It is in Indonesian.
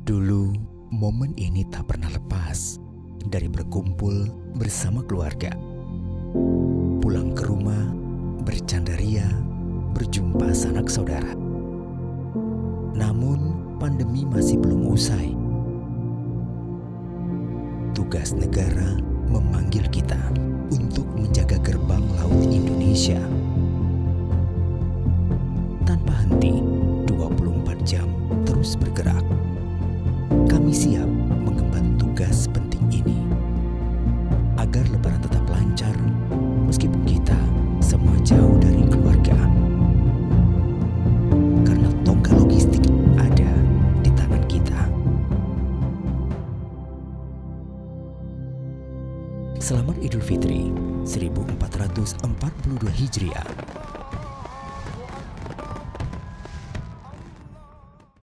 Dulu, momen ini tak pernah lepas dari berkumpul bersama keluarga. Pulang ke rumah, bercanda ria, berjumpa sanak saudara. Namun, pandemi masih belum usai. Tugas negara memanggil kita untuk menjaga gerbang laut Indonesia. Tanpa henti, 24 jam terus bergerak. Kami siap mengemban tugas penting ini agar Lebaran tetap lancar meskipun kita semua jauh dari keluarga. Karena tonggak logistik ada di tangan kita. Selamat Idul Fitri 1442 Hijriah.